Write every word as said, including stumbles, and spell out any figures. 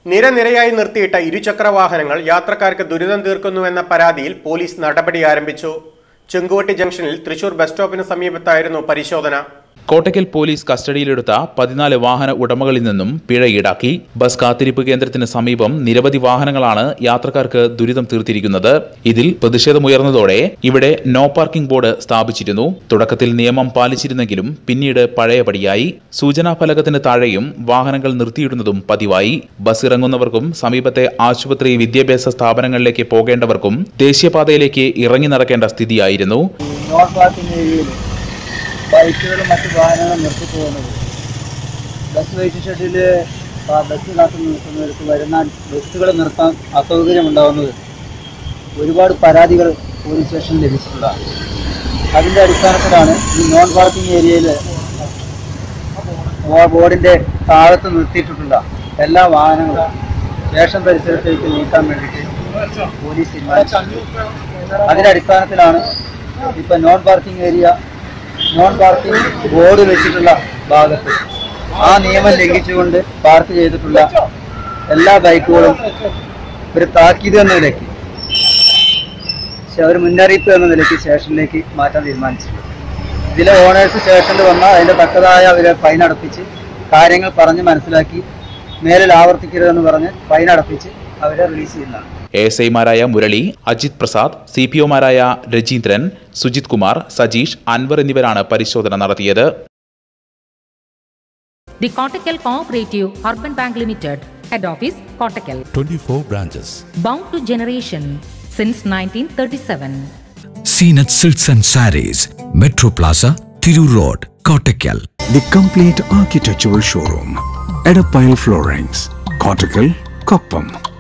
നിരനിരയായി നിർത്തിയിട്ട ഇരുചക്ര വാഹനങ്ങൾ യാത്രക്കാർക്ക് ദുരിതം തീർക്കുന്നുവെന്ന പരാതിയിൽ പോലീസ് നടപടി ആരംഭിച്ചു. ചെങ്കുവട്ടി ജംഗ്ഷനിൽ തൃശൂർ ബസ് സ്റ്റോപ്പിന് സമീപത്തായിരുന്നു പരിശോധന. കോട്ടയ്ക്കൽ പോലീസ് കസ്റ്റഡിയിലെടുത്ത പതിനാല് വാഹന ഉടമകളിൽ നിന്നും പിഴ ഈടാക്കി. ബസ് കാത്തിരിപ്പ് കേന്ദ്രത്തിന് സമീപം നിരവധി വാഹനങ്ങളാണ് യാത്രക്കാർക്ക് ദുരിതം തീർത്തിരിക്കുന്നത്. ഇതിൽ പ്രതിഷേധമുയർന്നതോടെ ഇവിടെ നോ പാർക്കിംഗ് ബോർഡ് സ്ഥാപിച്ചിരുന്നു. തുടക്കത്തിൽ നിയമം പാലിച്ചിരുന്നെങ്കിലും പിന്നീട് പഴയപടിയായി. സൂചനാ ഫലകത്തിന് താഴെയും വാഹനങ്ങൾ നിർത്തിയിടുന്നതും പതിവായി. ബസ് ഇറങ്ങുന്നവർക്കും സമീപത്തെ ആശുപത്രി, വിദ്യാഭ്യാസ സ്ഥാപനങ്ങളിലേക്ക് പോകേണ്ടവർക്കും ദേശീയപാതയിലേക്ക് ഇറങ്ങി നടക്കേണ്ട സ്ഥിതിയായിരുന്നു. ബൈക്കുകളും മറ്റു വാഹനങ്ങളും നിർത്തി പോകുന്നത്, ബസ് വെയിറ്റിംഗ് ഷെഡിൽ ബസ് കാത്തു നിൽക്കുന്നവർക്ക് വരുന്ന ബസ്സുകൾ നിർത്താൻ അസൗകര്യമുണ്ടാകുന്നത് ഒരുപാട് പരാതികൾ പോലീസ് സ്റ്റേഷനിൽ ലഭിച്ചിട്ടുള്ളതാണ്. അതിൻ്റെ അടിസ്ഥാനത്തിലാണ് ഈ നോൺ പാർക്കിംഗ് ഏരിയയിൽ ബോർഡിൻ്റെ താഴത്ത് നിർത്തിയിട്ടുള്ള എല്ലാ വാഹനങ്ങളും സ്റ്റേഷൻ പരിസരത്തേക്ക് നീക്കാൻ വേണ്ടിയിട്ട് പോലീസ് തീരുമാനിച്ചു. അതിൻ്റെ അടിസ്ഥാനത്തിലാണ് ഇപ്പം non parking area non parking board വെച്ചിട്ടുള്ള ഭാഗത്ത് ആ നിയമം ലംഘിച്ചുകൊണ്ട് പാർക്ക് ചെയ്തിട്ടുള്ള എല്ലാ ബൈക്കുകളും ഒരു താക്കീത് എന്ന നിലയ്ക്ക്, ഒരു മുന്നറിയിപ്പ് എന്ന നിലയ്ക്ക് സ്റ്റേഷനിലേക്ക് മാറ്റാൻ തീരുമാനിച്ചു. ഇതിലെ ഓണേഴ്സ് സ്റ്റേഷനിൽ വന്നാൽ അതിൻ്റെ തക്കതായ അവരെ ഫൈൻ അടപ്പിച്ച് കാര്യങ്ങൾ പറഞ്ഞ് മനസ്സിലാക്കി മേലിൽ ആവർത്തിക്കരുതെന്ന് പറഞ്ഞ് ഫൈൻ അടപ്പിച്ച് അവരെ റിലീസ് ചെയ്യുന്നതാണ്. എസ് ഐമാരായ മുരളി, അജിത് പ്രസാദ്, സി പി ഒമാരായ രജീന്ദ്രൻ, സുജിത് കുമാർ, സജീഷ്, അൻവർ എന്നിവരാണ് പരിശോധന നടത്തിയത്. The Kottakkal Cooperative Urban Bank Limited, Head Office, Kottakkal. twenty-four branches. Bound to generation since nineteen thirty-seven. Seenat Silks and Sarees, Metro Plaza, Thiru Road, Kottakkal. The complete architectural showroom, Edapile Floorings, Kottakkal, Koppam.